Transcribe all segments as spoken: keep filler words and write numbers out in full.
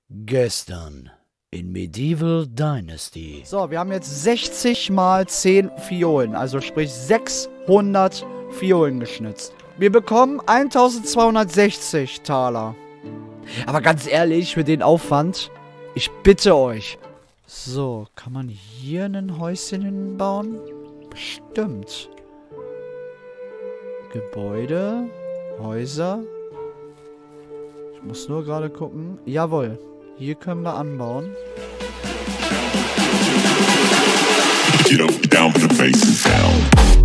Gestern in Medieval Dynasty. So, wir haben jetzt sechzig mal zehn Fiolen, also sprich sechshundert Fiolen geschnitzt. Wir bekommen eintausendzweihundertsechzig Taler. Aber ganz ehrlich, für den Aufwand, ich bitte euch. So, kann man hier ein Häuschen hinbauen? Bestimmt. Gebäude, Häuser. Ich muss nur gerade gucken. Jawohl, hier können wir anbauen. Get up, down, put the faces down.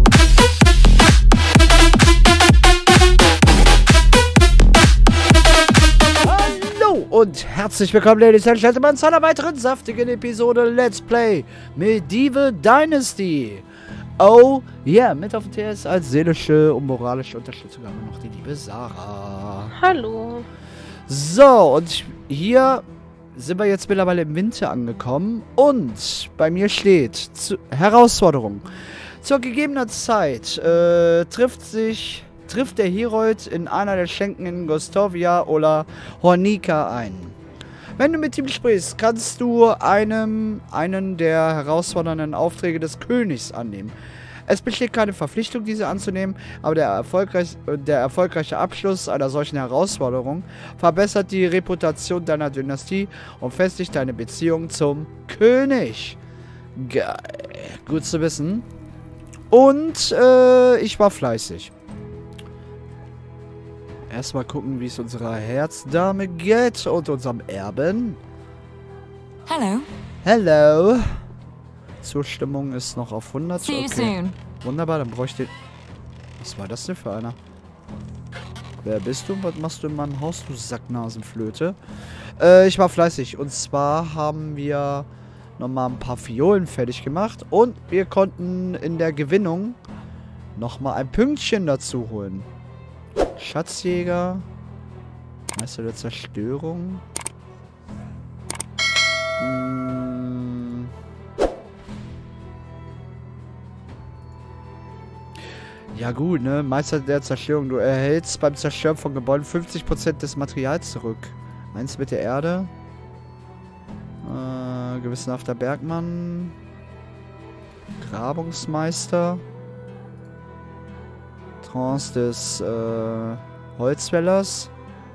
Hallo und herzlich willkommen, Ladies and Gentlemen, zu einer weiteren saftigen Episode Let's Play Medieval Dynasty. Oh yeah, mit auf dem T S als seelische und moralische Unterstützung haben wir noch die liebe Sarah. Hallo. So, und hier sind wir jetzt mittlerweile im Winter angekommen und bei mir steht zu, Herausforderung. Zur gegebenen Zeit äh, trifft sich trifft der Herold in einer der Schenken in Gostovia oder Hornika ein. Wenn du mit ihm sprichst, kannst du einem einen der herausfordernden Aufträge des Königs annehmen. Es besteht keine Verpflichtung, diese anzunehmen, aber der, erfolgreich, der erfolgreiche Abschluss einer solchen Herausforderung verbessert die Reputation deiner Dynastie und festigt deine Beziehung zum König. Geil. Gut zu wissen. Und äh, ich war fleißig. Erstmal gucken, wie es unserer Herzdame geht und unserem Erben. Hello. Hello. Zustimmung ist noch auf hundert. See you Okay. soon. Wunderbar, dann bräuchte ich... Was war das denn für einer? Wer bist du? Was machst du in meinem Haus, du Sacknasenflöte? Äh, ich war fleißig. Und zwar haben wir nochmal ein paar Fiolen fertig gemacht. Und wir konnten in der Gewinnung nochmal ein Pünktchen dazu holen. Schatzjäger. Meister der Zerstörung. Hm. Ja gut, ne? Meister der Zerstörung. Du erhältst beim Zerstören von Gebäuden fünfzig Prozent des Materials zurück. Eins mit der Erde. Äh, gewissenhafter Bergmann. Grabungsmeister. Trance des äh, Holzfällers.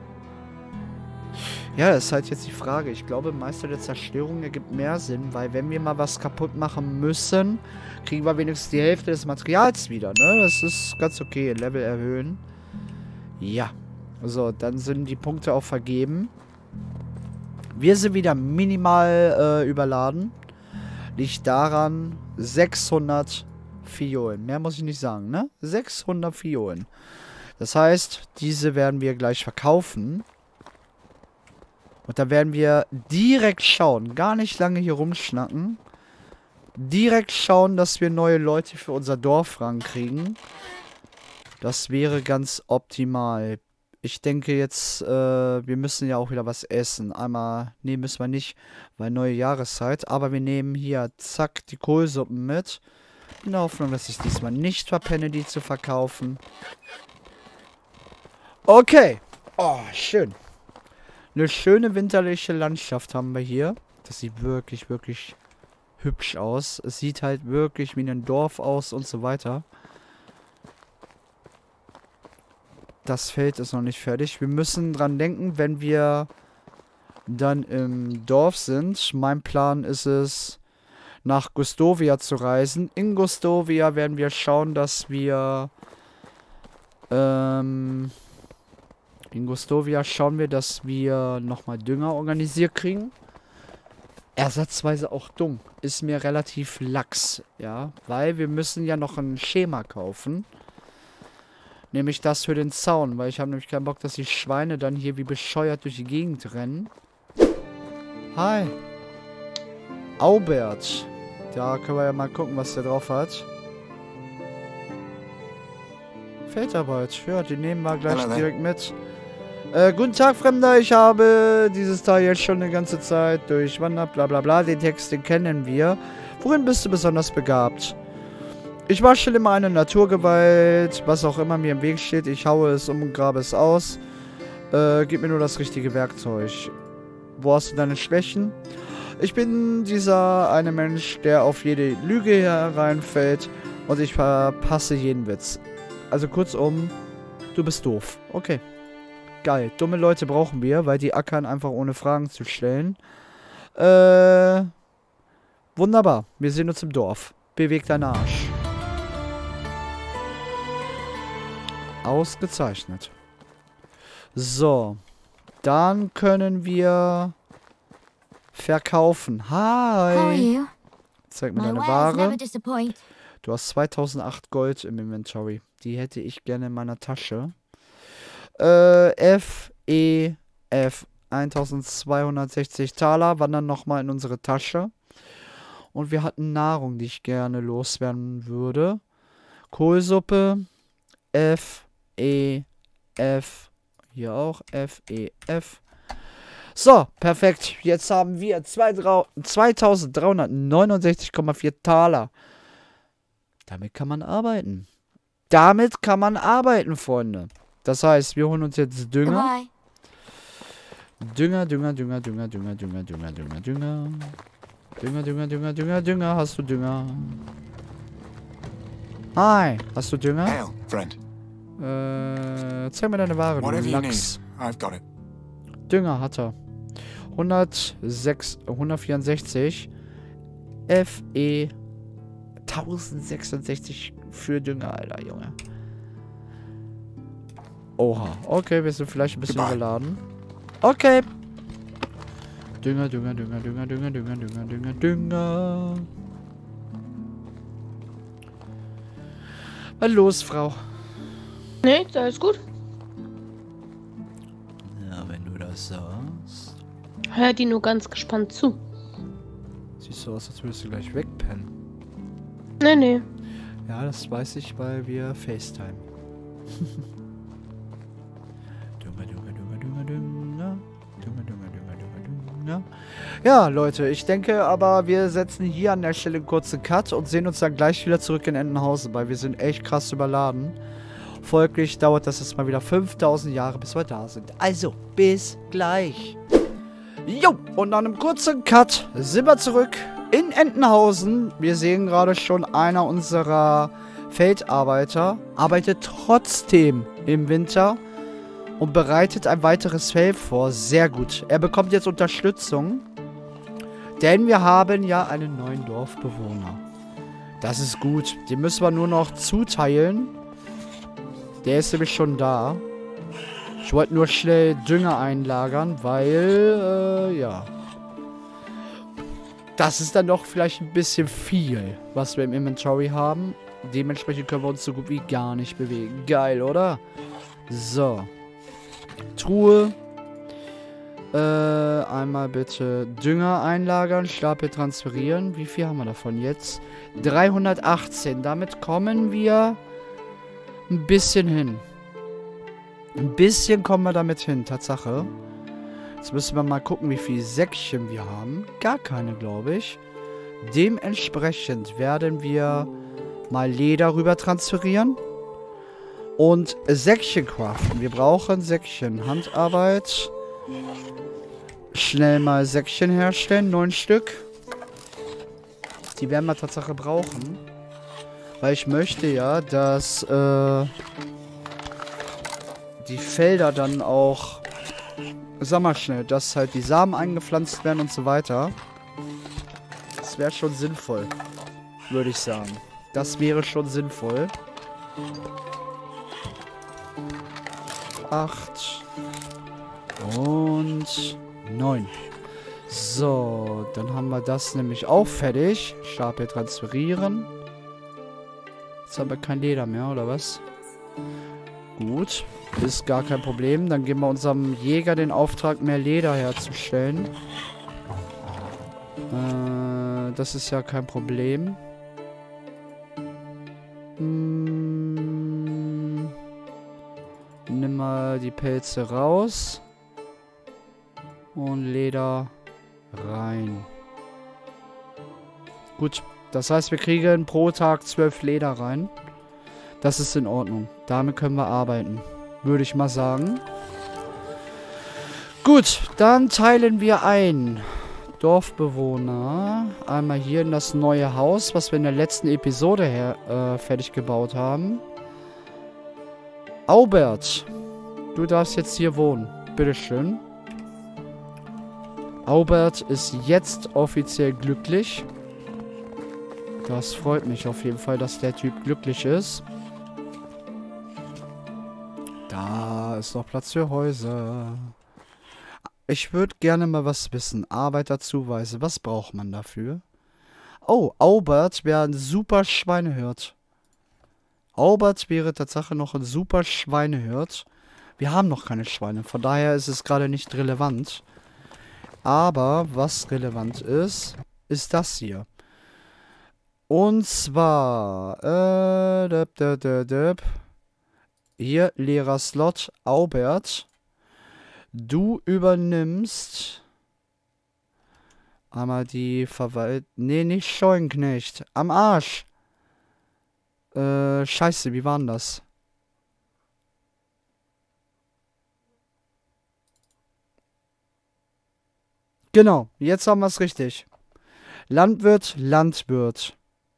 Ja, das ist halt jetzt die Frage. Ich glaube, Meister der Zerstörung ergibt mehr Sinn, weil wenn wir mal was kaputt machen müssen, kriegen wir wenigstens die Hälfte des Materials wieder, ne? Das ist ganz okay. Level erhöhen. Ja. So, dann sind die Punkte auch vergeben. Wir sind wieder minimal äh, überladen. Liegt daran, sechshundert Fiolen. Mehr muss ich nicht sagen, ne? sechshundert Fiolen. Das heißt, diese werden wir gleich verkaufen. Und da werden wir direkt schauen, gar nicht lange hier rumschnacken. Direkt schauen, dass wir neue Leute für unser Dorf rankriegen. Das wäre ganz optimal. Ich denke jetzt, äh, wir müssen ja auch wieder was essen. Einmal, nee, müssen wir nicht, weil neue Jahreszeit. Aber wir nehmen hier, zack, die Kohlsuppen mit. In der Hoffnung, dass ich diesmal nicht verpenne, die zu verkaufen. Okay. Oh, schön. Eine schöne winterliche Landschaft haben wir hier. Das sieht wirklich, wirklich hübsch aus. Es sieht halt wirklich wie ein Dorf aus und so weiter. Das Feld ist noch nicht fertig. Wir müssen dran denken, wenn wir dann im Dorf sind. Mein Plan ist es, nach Gostovia zu reisen. In Gostovia werden wir schauen, dass wir ähm, in Gostovia schauen wir, dass wir nochmal Dünger organisiert kriegen. Ersatzweise auch Dung. Ist mir relativ lax, ja. Weil wir müssen ja noch ein Schema kaufen. Nämlich das für den Zaun. Weil ich habe nämlich keinen Bock, dass die Schweine dann hier wie bescheuert durch die Gegend rennen. Hi. Aubert. Da können wir ja mal gucken, was der drauf hat. Feldarbeit. Ja, die nehmen wir gleich Hallo, direkt mit. Äh, guten Tag, Fremder. Ich habe dieses Teil jetzt schon eine ganze Zeit durchwandert. Bla bla bla. Den Text, den kennen wir. Worin bist du besonders begabt? Ich war schon immer eine Naturgewalt. Was auch immer mir im Weg steht. Ich haue es um und grabe es aus. Äh, gib mir nur das richtige Werkzeug. Wo hast du deine Schwächen? Ich bin dieser eine Mensch, der auf jede Lüge hereinfällt und ich verpasse jeden Witz. Also kurzum, du bist doof. Okay. Geil. Dumme Leute brauchen wir, weil die ackern einfach ohne Fragen zu stellen. Äh... Wunderbar. Wir sehen uns im Dorf. Beweg deinen Arsch. Ausgezeichnet. So. Dann können wir verkaufen. How are Hi. you? Zeig mir My deine wares Ware. never disappoint. Du hast zweitausendacht Gold im Inventory. Die hätte ich gerne in meiner Tasche. Äh, F, E, F. eintausendzweihundertsechzig Taler wandern nochmal in unsere Tasche. Und wir hatten Nahrung, die ich gerne loswerden würde. Kohlsuppe. F, E, F. Hier auch. F, E, F. So, perfekt. Jetzt haben wir zweitausenddreihundertneunundsechzig Komma vier Taler. Damit kann man arbeiten. Damit kann man arbeiten, Freunde. Das heißt, wir holen uns jetzt Dünger. Goodbye. Dünger, Dünger, Dünger, Dünger, Dünger, Dünger, Dünger, Dünger, Dünger. Dünger, Dünger, Dünger, Dünger, Dünger. Hast du Dünger? Hi, hast du Dünger? Hail, friend. Äh, zeig mir deine Ware, du Whatever you need, Lachs. I've got it. Dünger hat er. hundertsechs, hundertvierundsechzig. F, E. tausendsechsundsechzig für Dünger, Alter, Junge. Oha. Okay, wir sind vielleicht ein bisschen Goodbye. überladen. Okay. Dünger, Dünger, Dünger, Dünger, Dünger, Dünger, Dünger, Dünger, Dünger. Was los, Frau? Nee, alles gut. Ja, wenn du das sagst. Hör die nur ganz gespannt zu. Siehst du aus, als würdest du gleich wegpennen. Nee, nee. Ja, das weiß ich, weil wir FaceTime. Dünger, Dünger, Dünger, Dünger, Dünger. Dünger, Dünger, Dünger, Dünger, Dünger. Ja, Leute, ich denke aber, wir setzen hier an der Stelle einen kurzen Cut und sehen uns dann gleich wieder zurück in Entenhausen, weil wir sind echt krass überladen. Folglich dauert das jetzt mal wieder fünftausend Jahre, bis wir da sind. Also, bis gleich. Jo, und nach einem kurzen Cut sind wir zurück in Entenhausen. Wir sehen gerade schon, einer unserer Feldarbeiter arbeitet trotzdem im Winter und bereitet ein weiteres Feld vor. Sehr gut. Er bekommt jetzt Unterstützung, denn wir haben ja einen neuen Dorfbewohner. Das ist gut. Den müssen wir nur noch zuteilen. Der ist nämlich schon da. Ich wollte nur schnell Dünger einlagern, weil, äh, ja. Das ist dann doch vielleicht ein bisschen viel, was wir im Inventory haben. Dementsprechend können wir uns so gut wie gar nicht bewegen. Geil, oder? So. Truhe. Äh, einmal bitte Dünger einlagern, Stapel transferieren. Wie viel haben wir davon jetzt? dreihundertachtzehn. Damit kommen wir ein bisschen hin. Ein bisschen kommen wir damit hin, Tatsache. Jetzt müssen wir mal gucken, wie viele Säckchen wir haben. Gar keine, glaube ich. Dementsprechend werden wir mal Leder rüber transferieren. Und Säckchen craften. Wir brauchen Säckchen. Handarbeit. Schnell mal Säckchen herstellen. Neun Stück. Die werden wir Tatsache brauchen. Weil ich möchte ja, dass äh, die Felder dann auch, sag mal schnell, dass halt die Samen eingepflanzt werden und so weiter. Das wäre schon sinnvoll, würde ich sagen. Das wäre schon sinnvoll. Acht und neun. So, dann haben wir das nämlich auch fertig. Stapel transferieren. Jetzt haben wir kein Leder mehr, oder was? Gut. Ist gar kein Problem. Dann geben wir unserem Jäger den Auftrag, mehr Leder herzustellen. Äh, das ist ja kein Problem. Hm. Nimm mal die Pelze raus. Und Leder rein. Gut. Das heißt, wir kriegen pro Tag zwölf Leder rein. Das ist in Ordnung. Damit können wir arbeiten. Würde ich mal sagen. Gut, dann teilen wir ein. Dorfbewohner. Einmal hier in das neue Haus, was wir in der letzten Episode her, äh, fertig gebaut haben. Aubert, du darfst jetzt hier wohnen. Bitteschön. Aubert ist jetzt offiziell glücklich. Das freut mich auf jeden Fall, dass der Typ glücklich ist. Da ist noch Platz für Häuser. Ich würde gerne mal was wissen. Arbeiterzuweise. Was braucht man dafür? Oh, Aubert wäre ein super Schweinehirt. Aubert wäre tatsächlich noch ein super Schweinehirt. Wir haben noch keine Schweine. Von daher ist es gerade nicht relevant. Aber was relevant ist, ist das hier. Und zwar... Äh, döp, döp, döp, döp. Hier, leerer Slot. Aubert. Du übernimmst einmal die Verwalt... Nee, nicht Scheuenknecht. Am Arsch. Äh, scheiße, wie war denn das? Genau, jetzt haben wir es richtig. Landwirt, Landwirt.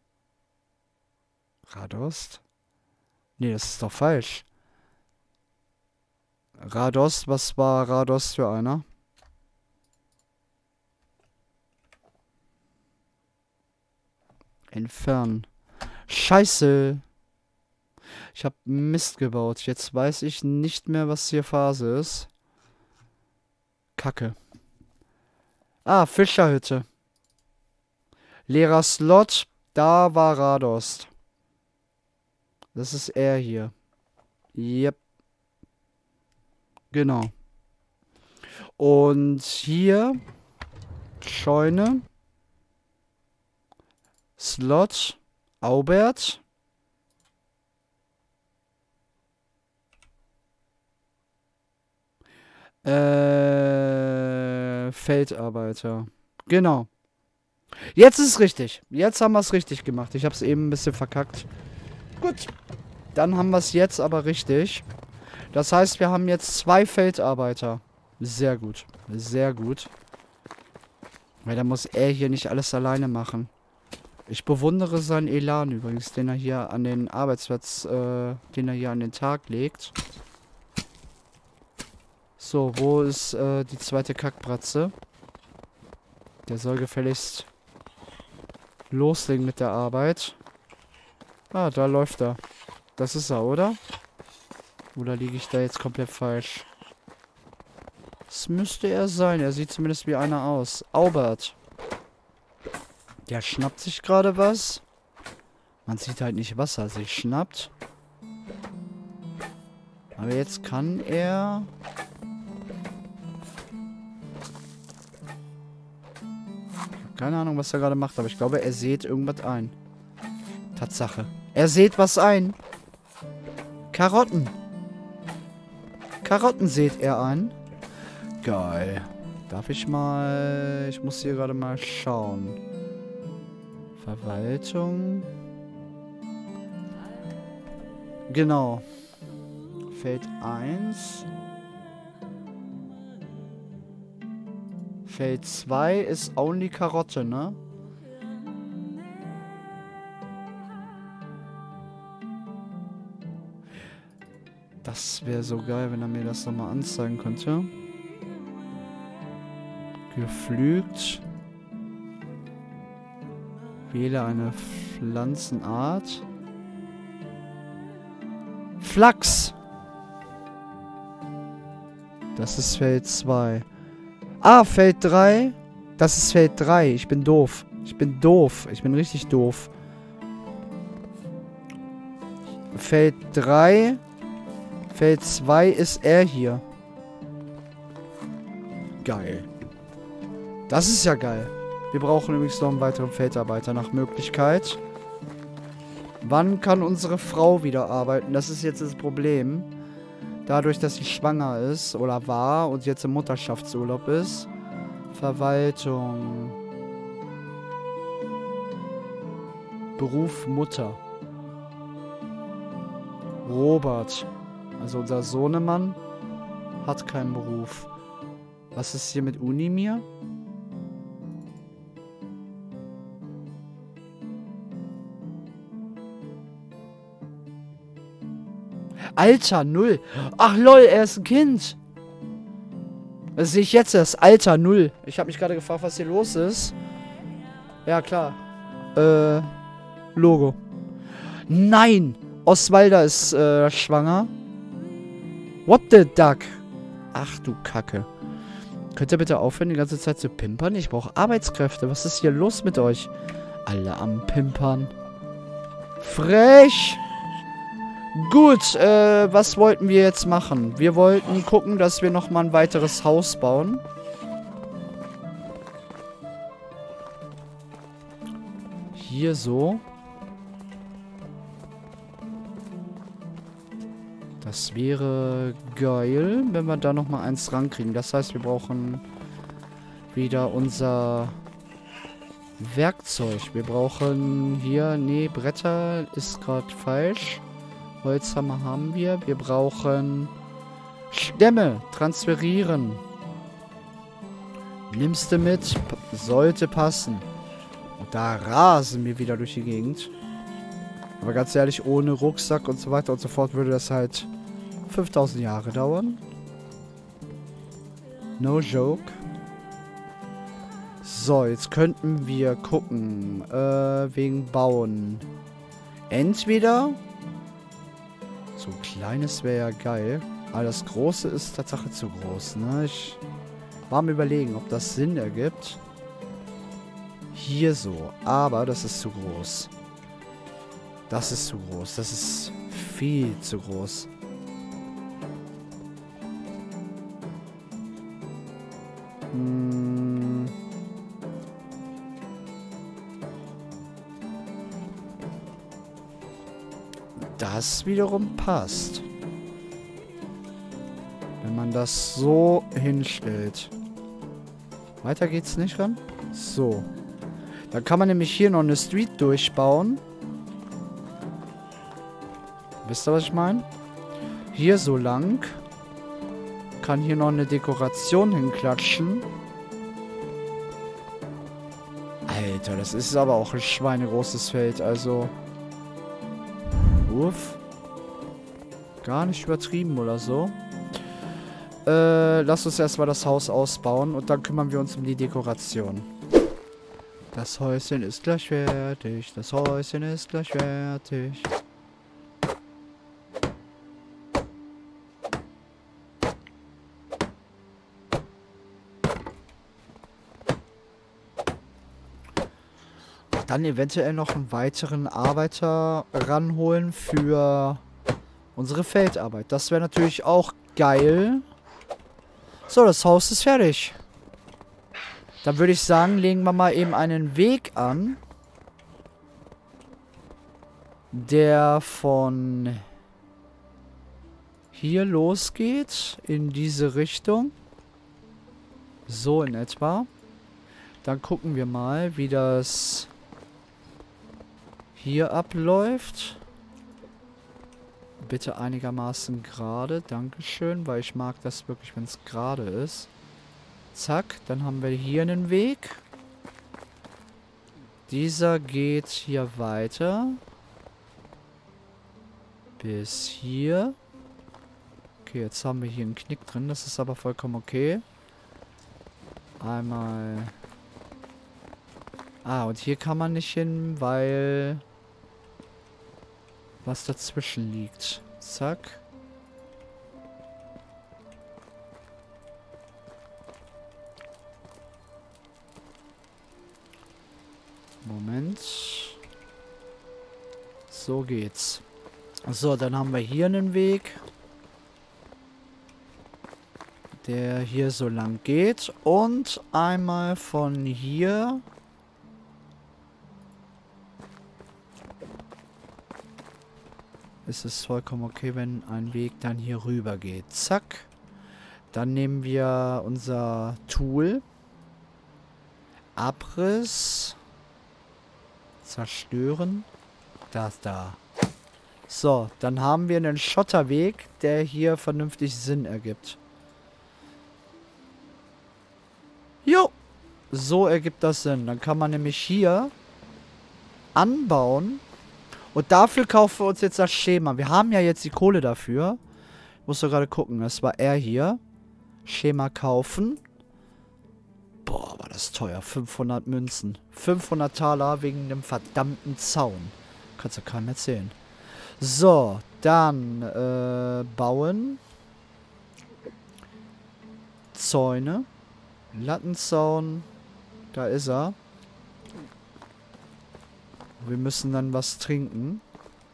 Radost? Nee, das ist doch falsch. Radost, was war Radost für einer? Entfernen. Scheiße. Ich habe Mist gebaut. Jetzt weiß ich nicht mehr, was hier Phase ist. Kacke. Ah, Fischerhütte. Leerer Slot. Da war Radost. Das ist er hier. Yep. Genau. Und hier Scheune. Slot. Aubert. Äh, Feldarbeiter. Genau. Jetzt ist es richtig. Jetzt haben wir es richtig gemacht. Ich habe es eben ein bisschen verkackt. Gut. Dann haben wir es jetzt aber richtig. Das heißt, wir haben jetzt zwei Feldarbeiter. Sehr gut. Sehr gut. Weil da muss er hier nicht alles alleine machen. Ich bewundere seinen Elan übrigens, den er hier an den Arbeitsplatz, äh, den er hier an den Tag legt. So, wo ist äh, die zweite Kackbratze? Der soll gefälligst loslegen mit der Arbeit. Ah, da läuft er. Das ist er, oder? Oder liege ich da jetzt komplett falsch? Das müsste er sein. Er sieht zumindest wie einer aus. Aubert. Der schnappt sich gerade was. Man sieht halt nicht, was er sich schnappt. Aber jetzt kann er... Keine Ahnung, was er gerade macht, aber ich glaube, er sieht irgendwas ein. Tatsache. Er sieht was ein. Karotten. Karotten sieht er ein. Geil. Darf ich mal... Ich muss hier gerade mal schauen. Verwaltung. Genau. Feld eins. Feld zwei ist only Karotte, ne? Das wäre so geil, wenn er mir das nochmal anzeigen könnte. Geflügt. Wähle eine Pflanzenart. Flachs. Das ist Feld zwei. Ah, Feld drei. Das ist Feld drei. Ich bin doof. Ich bin doof. Ich bin richtig doof. Feld drei. Feld zwei ist er hier. Geil. Das ist ja geil. Wir brauchen übrigens noch einen weiteren Feldarbeiter nach Möglichkeit. Wann kann unsere Frau wieder arbeiten? Das ist jetzt das Problem. Dadurch, dass sie schwanger ist oder war und jetzt im Mutterschaftsurlaub ist. Verwaltung. Beruf Mutter. Robert. Also unser Sohnemann hat keinen Beruf. Was ist hier mit Unimir? Alter, null. Ach lol, er ist ein Kind. Das sehe ich jetzt erst. Alter, null. Ich habe mich gerade gefragt, was hier los ist. Ja, klar. Äh, Logo. Nein! Oswalda ist äh, schwanger. What the duck? Ach du Kacke. Könnt ihr bitte aufhören, die ganze Zeit zu pimpern? Ich brauche Arbeitskräfte. Was ist hier los mit euch? Alle am Pimpern. Frech! Gut, äh, was wollten wir jetzt machen? Wir wollten gucken, dass wir nochmal ein weiteres Haus bauen. Hier so. Das wäre geil, wenn wir da nochmal eins rankriegen. Das heißt, wir brauchen wieder unser Werkzeug. Wir brauchen hier, nee, Bretter ist gerade falsch. Holzhammer haben wir. Wir brauchen Stämme. Transferieren. Nimmst du mit? P- sollte passen. Und da rasen wir wieder durch die Gegend. Aber ganz ehrlich, ohne Rucksack und so weiter und so fort würde das halt fünftausend Jahre dauern. No joke. So, jetzt könnten wir gucken. Äh, wegen Bauen. Entweder... So ein kleines wäre ja geil. Aber das große ist Tatsache zu groß, ne? Ich war am Überlegen, ob das Sinn ergibt. Hier so. Aber das ist zu groß. Das ist zu groß. Das ist viel zu groß. Hm. Das wiederum passt. Wenn man das so hinstellt. Weiter geht's nicht ran? So. Dann kann man nämlich hier noch eine Street durchbauen. Wisst ihr, was ich meine? Hier so lang. Kann hier noch eine Dekoration hinklatschen. Alter, das ist aber auch ein schweinegroßes Feld, also... Uff. Gar nicht übertrieben oder so. Äh, lass uns erstmal das Haus ausbauen und dann kümmern wir uns um die Dekoration. Das Häuschen ist gleich fertig. Das Häuschen ist gleich fertig. Dann eventuell noch einen weiteren Arbeiter ranholen für unsere Feldarbeit. Das wäre natürlich auch geil. So, das Haus ist fertig. Dann würde ich sagen, legen wir mal eben einen Weg an, der von hier losgeht in diese Richtung. So in etwa. Dann gucken wir mal, wie das hier abläuft. Bitte einigermaßen gerade. Dankeschön, weil ich mag das wirklich, wenn es gerade ist. Zack, dann haben wir hier einen Weg. Dieser geht hier weiter. Bis hier. Okay, jetzt haben wir hier einen Knick drin. Das ist aber vollkommen okay. Einmal... Ah, und hier kann man nicht hin, weil... was dazwischen liegt. Zack. Moment. So geht's. So, dann haben wir hier einen Weg, der hier so lang geht. Und einmal von hier... ist es vollkommen okay, wenn ein Weg dann hier rüber geht. Zack. Dann nehmen wir unser Tool. Abriss. Zerstören. Das da. So, dann haben wir einen Schotterweg, der hier vernünftig Sinn ergibt. Jo. So ergibt das Sinn. Dann kann man nämlich hier anbauen. Und dafür kaufen wir uns jetzt das Schema. Wir haben ja jetzt die Kohle dafür. Ich muss doch gerade gucken. Das war er hier. Schema kaufen. Boah, war das teuer. fünfhundert Münzen. fünfhundert Taler wegen einem verdammten Zaun. Kannst du keinem erzählen. So, dann äh, bauen. Zäune. Lattenzaun. Da ist er. Wir müssen dann was trinken.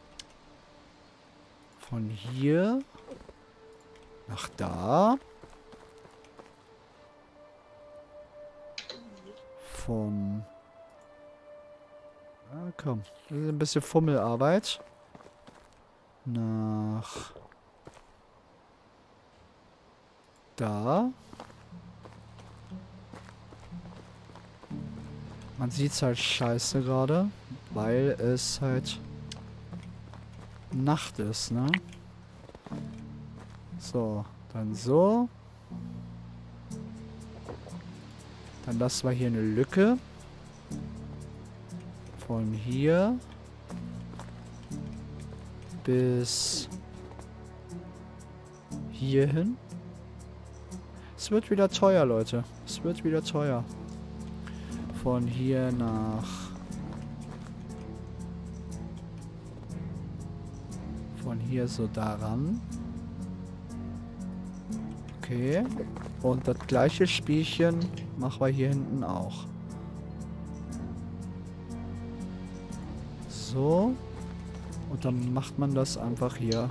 Von hier nach da. Von... Ah, komm. Das ist ein bisschen Fummelarbeit. Nach... Da. Man sieht's halt scheiße gerade, weil es halt Nacht ist, ne? So, dann so. Dann lassen wir hier eine Lücke. Von hier bis hierhin. Es wird wieder teuer, Leute. Es wird wieder teuer. Von hier nach... Von hier so daran. Okay. Und das gleiche Spielchen machen wir hier hinten auch. So. Und dann macht man das einfach hier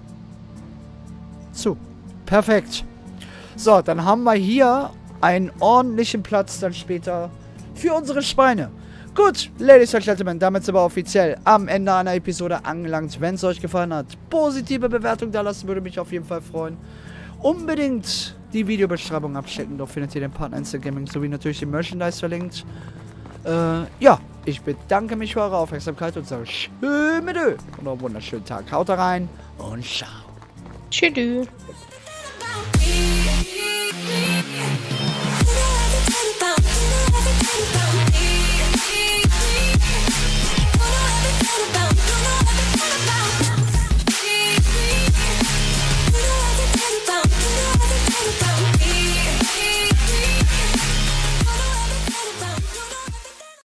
zu. Perfekt. So, dann haben wir hier einen ordentlichen Platz dann später für unsere Schweine. Gut, Ladies and Gentlemen, damit sind wir offiziell am Ende einer Episode angelangt. Wenn es euch gefallen hat, positive Bewertung da lassen, würde mich auf jeden Fall freuen. Unbedingt die Videobeschreibung abchecken, dort findet ihr den Partner Instant Gaming sowie natürlich den Merchandise verlinkt. Äh, ja, ich bedanke mich für eure Aufmerksamkeit und sage schön mit Ö und einen wunderschönen Tag. Haut da rein und ciao. Tschüss.